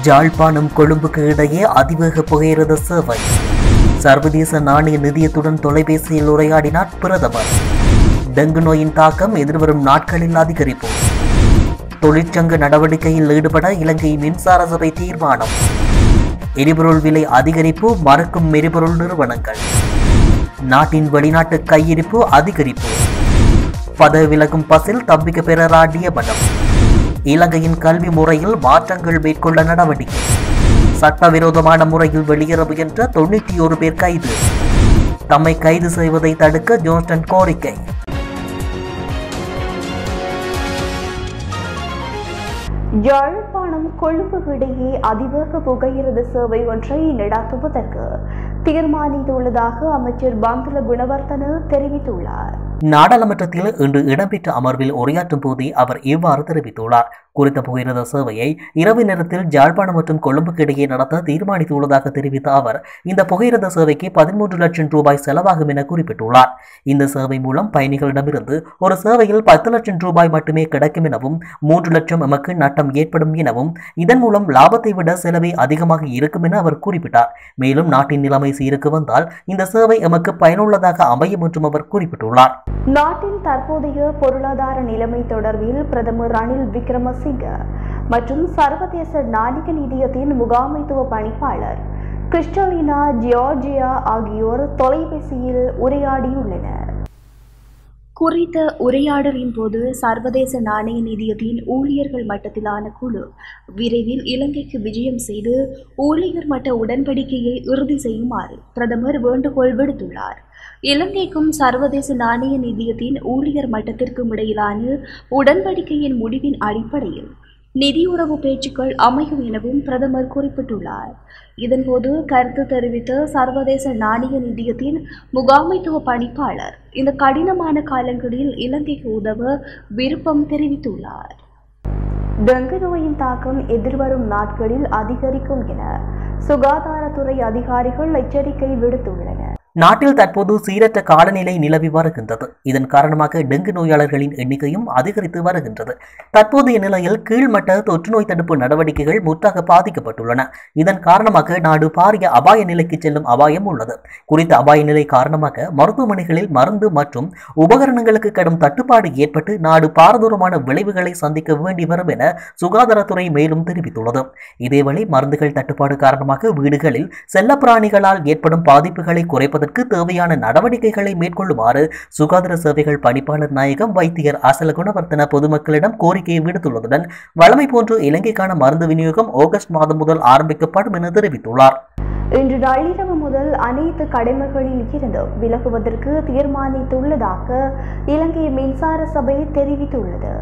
யாழ்ப்பாணம் கொழும்புக்கு இடையே அதிவேக புகையிரத சேவை. சர்வதேச நாணய நிதியத்துடன் தொலைபேசியில் உரையாடினார் பிரதமர். டெங்கு நோயின் தாக்கம் எதிர்வரும் நாட்களில் அதிகரிப்பு. தொழிற்சங்க நடவடிக்கையில் ஈடுபட இலங்கை மின்சார சபை தீர்மானம். எரிபொருள் விலை அதிகரிப்பு மறுக்கும் எரிபொருள் நிறுவனங்கள். நாட்டின் வெளிநாட்டு கையிருப்பு அதிகரிப்பு. பதவி விலகும் பஸ்ஸில் தப்பிக்க பெறராடிய மனம். இலங்கையின் கல்வி முறையில் மாற்றங்கள் மேற்கொள்ள நடவடிக்கை. சட்டவிரோதமான முறையில் வெளியேற முயன்ற 91 பேர் கைது. தம்மை கைது செய்வதை தடுக்க ஜோன்ஸ்டன் கோரிக்கை. யாழ்ப்பாணம் கொழும்பு இடையே அதிவேக புகையிரத சேவை ஒன்றை நடத்துவதற்கு தீர்மானித்துள்ளதாக அமைச்சர் பந்துல குணவர்தன தெரிவித்துள்ளார். நாடாளுமன்றத்தில் இன்று இடம்பெற்ற அமர்வில் உரையாற்றும் போதே அவர் இவ்வாறு தெரிவித்துள்ளார். குறித்த புகையிரத சேவையை இரவு நேரத்தில் யாழ்ப்பாணம் மற்றும் கொழும்புக்கு இடையே நடத்த தீர்மானித்துள்ளதாக தெரிவித்த அவர் இந்த புகையிரத சேவைக்கு 13 லட்சம் ரூபாய் செலவாகும் என குறிப்பிட்டுள்ளார். இந்த சேவை மூலம் பயணிகளிடமிருந்து ஒரு சேவையில் 10 லட்சம் ரூபாய் மட்டுமே கிடைக்கும் எனவும் 3 லட்சம் எமக்கு நட்டம் ஏற்படும் எனவும் இதன் மூலம் லாபத்தை விட செலவே அதிகமாக இருக்கும் என அவர் குறிப்பிட்டார். மேலும் நாட்டின் நிலைமை சீருக்கு வந்தால் இந்த சேவை எமக்கு பயனுள்ளதாக அமையும் என்றும் அவர் குறிப்பிட்டுள்ளார். நாட்டின் தற்போதைய பொருளாதார நிலைமை தொடர்பில் பிரதமர் ரணில் விக்ரமசிங்க மற்றும் சர்வதேச நாணய நிதியத்தின் முகாமைத்துவ பணிப்பாளர் கிறிஸ்டலினா ஜியார்ஜியா ஆகியோர் தொலைபேசியில் உரையாடியுள்ளனர். குறித்த உரையாடலின் போது சர்வதேச நாணய நிதியத்தின் ஊழியர்கள் மட்டத்திலான குழு விரைவில் இலங்கைக்கு விஜயம் செய்து ஊழியர் மட்ட உடன்படிக்கையை இறுதி செய்யுமாறு பிரதமர் வேண்டுகோள் விடுத்துள்ளார். இலங்கைக்கும் சர்வதேச நாணய நிதியத்தின் ஊழியர் மட்டத்திற்கும் இடையிலான உடன்படிக்கையின் முடிவின் அடிப்படையில் நிதியுறவு பேச்சுக்கள் அமையும் எனவும் பிரதமர் குறிப்பிட்டுள்ளார். இதன்போது கருத்து தெரிவித்த சர்வதேச நாணய நிதியத்தின் முகாமைத்துவ பணிப்பாளர் இந்த கடினமான காலங்களில் இலங்கைக்கு உதவ விருப்பம் தெரிவித்துள்ளார். டெங்கு நோயின் தாக்கம் எதிர்வரும் நாட்களில் அதிகரிக்கும் என சுகாதாரத்துறை அதிகாரிகள் எச்சரிக்கை விடுத்துள்ளனர். நாட்டில் தற்போது சீரற்ற காலநிலை நிலவி வருகின்றது. இதன் காரணமாக டெங்கு நோயாளர்களின் எண்ணிக்கையும் அதிகரித்து வருகின்றது. தற்போதைய நிலையில் கீழ்மட்ட தொற்று நோய் தடுப்பு நடவடிக்கைகள் முற்றாக பாதிக்கப்பட்டுள்ளன. இதன் காரணமாக நாடு பாரிய அபாய நிலைக்கு செல்லும் அபாயம் உள்ளது. குறித்த அபாய நிலை காரணமாக மருத்துவமனைகளில் மருந்து மற்றும் உபகரணங்களுக்கு கடும் தட்டுப்பாடு ஏற்பட்டு நாடு பாரதூரமான விளைவுகளை சந்திக்க வேண்டி வரும் என சுகாதாரத்துறை மேலும் தெரிவித்துள்ளது. இதேவேளை மருந்துகள் தட்டுப்பாடு காரணமாக வீடுகளில் செல்லப்பிராணிகளால் ஏற்படும் பாதிப்புகளை குறைப்பது தேவையான நடவடிக்கைகளை மேற்கொள்ளுமாறு சுகாதார சேவைகள் பணிப்பாளர் நாயகம் வைத்தியர் அசல குணவர்த்தன பொதுமக்களிடம் கோரிக்கையை விடுத்துள்ளதுடன் வழமை போன்று இலங்கைக்கான மருந்து விநியோகம் ஆகஸ்ட் மாதம் முதல் ஆரம்பிக்கப்படும் என தெரிவித்துள்ளார். இன்று நள்ளிரவு முதல் அனைத்து கடமைகளில் இருந்து விலகுவதற்கு தீர்மானித்துள்ளதாக இலங்கை மின்சார சபை தெரிவித்துள்ளது.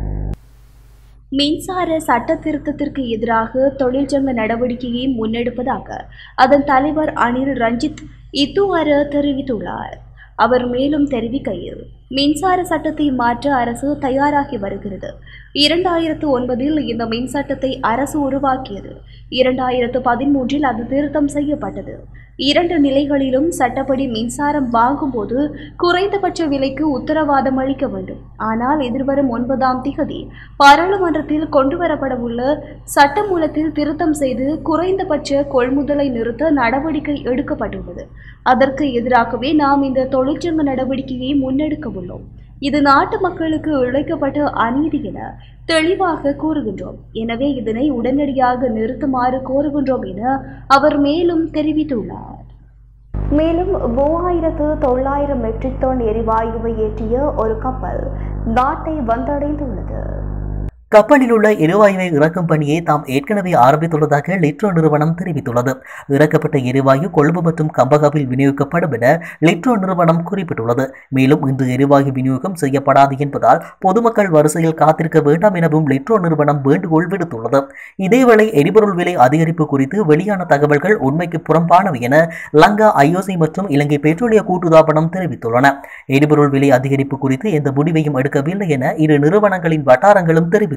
மின்சார சட்ட திருத்தத்திற்கு எதிராக தொழிற்சங்க நடவடிக்கையை முன்னெடுப்பதாக அதன் தலைவர் அனில் ரஞ்சித் இத்துவார தெரிவித்துள்ளார். அவர் மேலும் தெரிவிக்கையில் மின்சார சட்டத்தை மாற்ற அரசு தயாராகி வருகிறது. 2009இல் இந்த மின் சட்டத்தை அரசு உருவாக்கியது. 2013இல் அது திருத்தம் செய்யப்பட்டது. 2 நிலைகளிலும் சட்டப்படி மின்சாரம் வாங்கும்போது குறைந்தபட்ச விலைக்கு உத்தரவாதம் அளிக்க வேண்டும். ஆனால் எதிர்வரும் 9ஆம் திகதி பாராளுமன்றத்தில் கொண்டுவரப்படவுள்ள சட்டமூலத்தில் திருத்தம் செய்து குறைந்தபட்ச கொள்முதலை நிறுத்த நடவடிக்கை எடுக்கப்பட்டுள்ளது. அதற்கு எதிராகவே நாம் இந்த தொழிற்சங்க நடவடிக்கையை முன்னெடுக்க உள்ளோம். இது நாட்டு மக்களுக்கு இழைக்கப்பட்ட அநீதி என தெளிவாக கூறுகின்றோம். எனவே இதனை உடனடியாக நிறுத்துமாறு கோருகின்றோம் என அவர் மேலும் தெரிவித்துள்ளார். மேலும் 3900 மெட்ரிக் டன் எரிவாயுவை ஏற்றிய ஒரு கப்பல் நாட்டை வந்தடைந்துள்ளது. கப்பலில் உள்ள எரிவாயுவை இறக்கும் பணியை தாம் ஏற்கனவே ஆரம்பித்துள்ளதாக லிட்ரோ நிறுவனம் தெரிவித்துள்ளது. இறக்கப்பட்ட எரிவாயு கொழும்பு மற்றும் கம்பகாவில் விநியோகிக்கப்படும் என லிட்ரோ நிறுவனம் குறிப்பிட்டுள்ளது. மேலும் இன்று எரிவாயு விநியோகம் செய்யப்படாது என்பதால் பொதுமக்கள் வரிசையில் காத்திருக்க வேண்டாம் எனவும் லிட்ரோ நிறுவனம் வேண்டுகோள் விடுத்துள்ளது. இதேவேளை எரிபொருள் விலை அதிகரிப்பு குறித்து வெளியான தகவல்கள் உண்மைக்கு புறம்பானவை என லங்கா ஐஓசி மற்றும் இலங்கை பெட்ரோலிய கூட்டுத்தாபனம் தெரிவித்துள்ளன. எரிபொருள் விலை அதிகரிப்பு குறித்து எந்த முடிவையும் எடுக்கவில்லை என இரு நிறுவனங்களின் வட்டாரங்களும் தெரிவித்துள்ளன.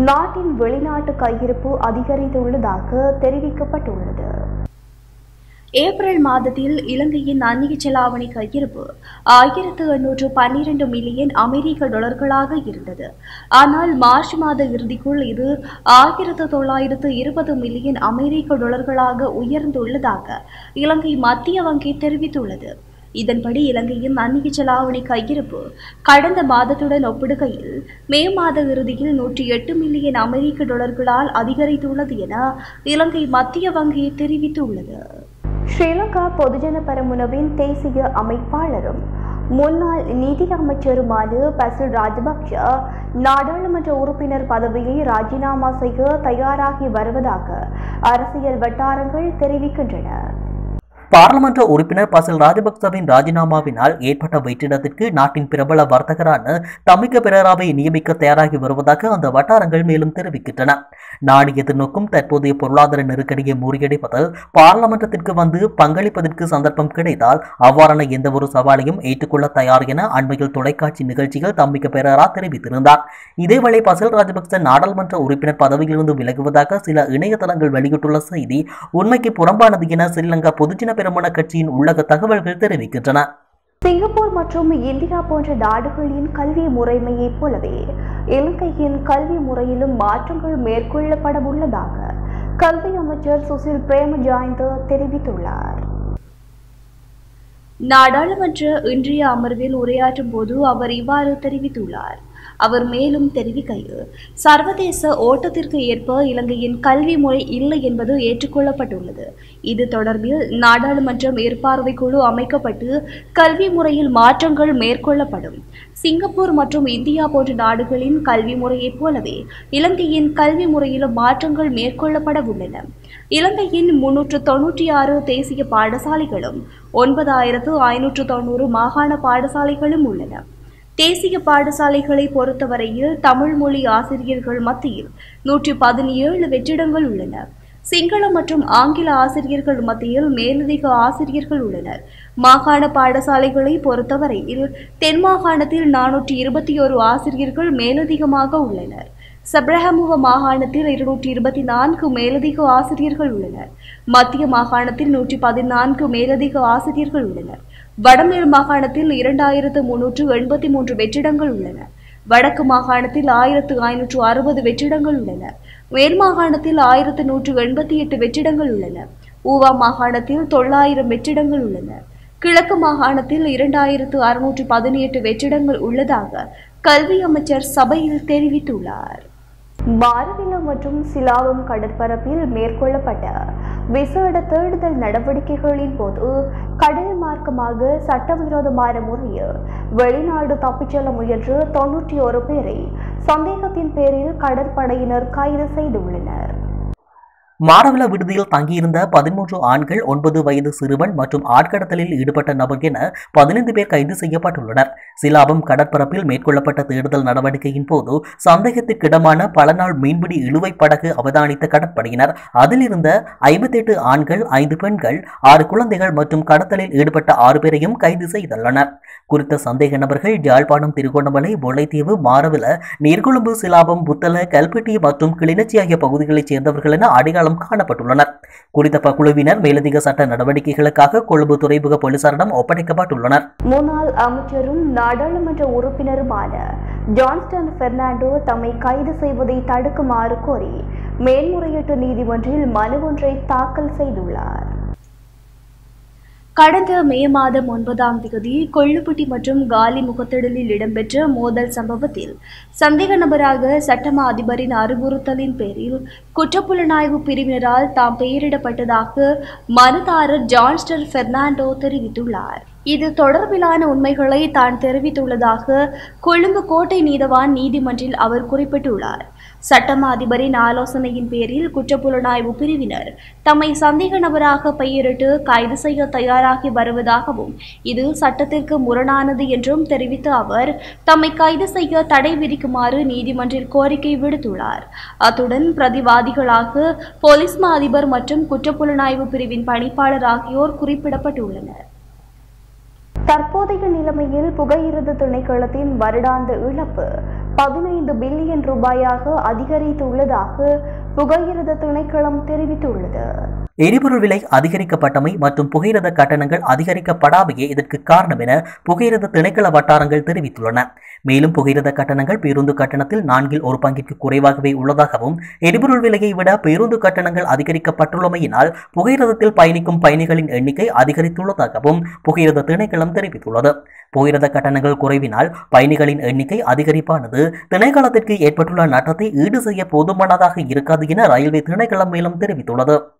நாட்டின் வெளிநாட்டு கையிருப்பு அதிகரித்துள்ளதாக தெரிவிக்கப்பட்டுள்ளது. ஏப்ரல் மாதத்தில் இலங்கையின் அந்நிய செலாவணி கையிருப்பு 1812 மில்லியன் அமெரிக்க டாலர்களாக இருந்தது. ஆனால் மார்ச் மாத இறுதிக்குள் இது 1920 மில்லியன் அமெரிக்க டாலர்களாக உயர்ந்துள்ளதாக இலங்கை மத்திய வங்கி தெரிவித்துள்ளது. இதன்படி இலங்கையின் அந்நிய செலாவணி கையிருப்பு கடந்த மாதத்துடன் ஒப்பிடுகையில் மே மாத இறுதியில் 108 மில்லியன் அமெரிக்க டாலர்களால் அதிகரித்துள்ளது என இலங்கை மத்திய வங்கி தெரிவித்துள்ளது. ஸ்ரீலங்கா பொதுஜன பெரமுனவின் தேசிய அமைப்பாளரும் முன்னாள் நீதி அமைச்சருமான பசில் ராஜபக்ஷ நாடாளுமன்ற உறுப்பினர் பதவியை ராஜினாமா செய்ய தயாராகி வருவதாக அரசியல் வட்டாரங்கள் தெரிவிக்கின்றன. பாராளுமன்ற உறுப்பினர் பசில் ராஜபக்சவின் ராஜினாமாவினால் ஏற்பட்ட வெற்றிடத்திற்கு நாட்டின் பிரபல வர்த்தகரான தமிக்க பெரேராவை நியமிக்க தயாராகி வருவதாக அந்த வட்டாரங்கள் மேலும் தெரிவிக்கின்றன. நாடு எதிர்நோக்கும் தற்போதைய பொருளாதார நெருக்கடியை முறியடிப்பதில் பாராளுமன்றத்திற்கு வந்து பங்களிப்பதற்கு சந்தர்ப்பம் கிடைத்தால் அவ்வாறான எந்த ஒரு சவாலையும் ஏற்றுக்கொள்ள தயார் என அண்மையில் தொலைக்காட்சி நிகழ்ச்சியில் தமிக்க பெரேரா தெரிவித்திருந்தார். இதேவேளை பசில் ராஜபக்ச நாடாளுமன்ற உறுப்பினர் பதவியிலிருந்து விலகுவதாக சில இணையதளங்கள் வெளியிட்டுள்ள செய்தி உண்மைக்கு புறம்பானது என ஸ்ரீலங்கா பொதுஜன பெரமுன கட்சியின் உள்ளக தகவல்கள் தெரிவிக்கின்றன. சிங்கப்பூர் மற்றும் இந்தியா போன்ற நாடுகளின் கல்வி முறைமையைப் போலவே இலங்கையின் கல்வி முறையிலும் மாற்றங்கள் மேற்கொள்ளப்பட உள்ளதாக கல்வி அமைச்சர் சுசில் பிரேமஜயந்த தெரிவித்துள்ளார். நாடாளுமன்ற இன்றைய அமர்வில் உரையாற்றும் போது அவர் இவ்வாறு தெரிவித்துள்ளார். அவர் மேலும் தெரிவிக்கையில், சர்வதேச ஓட்டத்திற்கு ஏற்ப இலங்கையின் கல்வி முறை இல்லை என்பது ஏற்றுக்கொள்ளப்பட்டுள்ளது. இது தொடர்பில் நாடாளுமன்ற மேற்பார்வை குழு அமைக்கப்பட்டு கல்வி முறையில் மாற்றங்கள் மேற்கொள்ளப்படும். சிங்கப்பூர் மற்றும் இந்தியா போன்ற நாடுகளின் கல்வி முறையைப் போலவே இலங்கையின் கல்வி முறையிலும் மாற்றங்கள் மேற்கொள்ளப்பட உள்ளன. இலங்கையின் 396 தேசிய பாடசாலைகளும் 9590 மாகாண பாடசாலைகளும் உள்ளன. தேசிய பாடசாலைகளை பொறுத்தவரையில் தமிழ் மொழி ஆசிரியர்கள் மத்தியில் 117 வெற்றிடங்கள் உள்ளன. சிங்கள மற்றும் ஆங்கில ஆசிரியர்கள் மத்தியில் மேலதிக ஆசிரியர்கள் உள்ளனர். மாகாண பாடசாலைகளை பொறுத்தவரையில் தென் மாகாணத்தில் 421 ஆசிரியர்கள் மேலதிகமாக உள்ளனர். சப்ரஹமுக மாகாணத்தில் 224 மேலதிக ஆசிரியர்கள் உள்ளனர். மத்திய மாகாணத்தில் 114 மேலதிக ஆசிரியர்கள் உள்ளனர். வடமேல் மாகாணத்தில் 2383 வெற்றிடங்கள் உள்ளன. வடக்கு மாகாணத்தில் 1560 வெற்றிடங்கள் உள்ளன. மேல் மாகாணத்தில் 1188 வெற்றிடங்கள் உள்ளன. ஊவா மாகாணத்தில் 900 வெற்றிடங்கள் உள்ளன. கிழக்கு மாகாணத்தில் 2618 வெற்றிடங்கள் உள்ளதாக கல்வி அமைச்சர் சபையில் தெரிவித்துள்ளார். மாரவில மற்றும் சிலாவம் கடற்பரப்பில் மேற்கொள்ளப்பட்ட விசேட தேடுதல் நடவடிக்கைகளின் போது கடல் மார்க்கமாக சட்டவிரோதமான முறையில் வெளிநாடு தப்பிச் செல்ல முயன்ற 91 பேரை சந்தேகத்தின் பேரில் கடற்படையினர் கைது செய்துள்ளனர். மாரவில விடுதியில் தங்கியிருந்த 13 ஆண்கள், 9 வயது சிறுவன் மற்றும் ஆட்கடத்தலில் ஈடுபட்ட நபர் என 15 பேர் கைது செய்யப்பட்டுள்ளனர். சிலாபம் கடற்பரப்பில் மேற்கொள்ளப்பட்ட தேடுதல் நடவடிக்கையின் போது சந்தேகத்திற்கிடமான பல நாள் மீன்பிடி இழுவை படகு அவதானித்த கடற்படையினர் அதில் இருந்த 58 ஆண்கள், 5 பெண்கள், 6 குழந்தைகள் மற்றும் கடத்தலில் ஈடுபட்ட 6 பேரையும் கைது செய்துள்ளனர். குறித்த சந்தேக நபர்கள் யாழ்ப்பாணம், திருகோணமலை, முல்லைத்தீவு, மாரவில, நீர்கொழும்பு, சிலாபம், புத்தள, கல்பெட்டி மற்றும் கிளிநொச்சி ஆகிய பகுதிகளைச் சேர்ந்தவர்கள் என அடையாளம் காணப்பட்டுள்ளனர். குறித்த குழுவினர் மேலதிக சட்ட நடவடிக்கைகளுக்காக கொழும்பு துறைமுக போலீசாரிடம் ஒப்படைக்கப்பட்டுள்ளனர். முன்னாள் அமைச்சரும் நாடாளுமன்ற உறுப்பினருமான ஜான்ஸ்டன் பெர்னாண்டோ தம்மை கைது செய்வதை தடுக்குமாறு கோரி மேல்முறையீட்டு நீதிமன்றில் மனு ஒன்றை தாக்கல் செய்துள்ளார். கடந்த மே மாதம் 9ஆம் தேதி கொள்ளுப்பட்டி மற்றும் காலி முகத்திடலில் இடம்பெற்ற மோதல் சம்பவத்தில் சந்தேக நபராக சட்டமா அதிபரின் அறிவுறுத்தலின் பேரில் குற்றப்புலனாய்வு பிரிவினரால் தாம் பெயரிடப்பட்டதாக மனுதாரர் ஜான்ஸ்டன் பெர்னாண்டோ தெரிவித்துள்ளார். இது தொடர்பிலான உண்மைகளை தான் தெரிவித்துள்ளதாக கொழும்பு கோட்டை நீதவான் நீதிமன்றில் அவர் குறிப்பிட்டுள்ளார். சட்டமா அதிபரின் ஆலோசனையின் பேரில் குற்றப்புலனாய்வு பிரிவினர் தம்மை சந்தேக நபராக பெயரிட்டு கைது செய்ய தயாராகி வருவதாகவும் இது சட்டத்திற்கு முரணானது என்றும் தெரிவித்த அவர் தம்மை கைது செய்ய தடை விதிக்குமாறு நீதிமன்றில் கோரிக்கை விடுத்துள்ளார். அத்துடன் பிரதிவாதிகளாக போலீஸ் மா அதிபர் மற்றும் குற்றப்புலனாய்வு பிரிவின் பணிப்பாளர் ஆகியோர் குறிப்பிடப்பட்டுள்ளனர். தற்போதைய நிலைமையில் புகையிரத திணைக்களத்தின் வருடாந்த இழப்பு 15 பில்லியன் ரூபாயாக அதிகரித்துள்ளதாக புகையிரத திணைக்களம் தெரிவித்துள்ளது. எரிபொருள் விலை அதிகரிக்கப்பட்டமை மற்றும் புகையிரத கட்டணங்கள் அதிகரிக்கப்படாமையே இதற்கு காரணம் என புகையிரத திணைக்கள வட்டாரங்கள் தெரிவித்துள்ளன. மேலும் புகையிரத கட்டணங்கள் பேருந்து கட்டணத்தில் 1/4 குறைவாகவே உள்ளதாகவும் எரிபொருள் விலையை விட பேருந்து கட்டணங்கள் அதிகரிக்கப்பட்டுள்ளமையினால் புகையிரதத்தில் பயணிக்கும் பயணிகளின் எண்ணிக்கை அதிகரித்துள்ளதாகவும் புகையிரத திணைக்களம் தெரிவித்துள்ளது. புகையிரத கட்டணங்கள் குறைவினால் பயணிகளின் எண்ணிக்கை அதிகரிப்பானது திணைக்களத்திற்கு ஏற்பட்டுள்ள நட்டத்தை ஈடு செய்ய போதுமானதாக இருக்காது என ரயில்வே திணைக்களம் மேலும் தெரிவித்துள்ளது.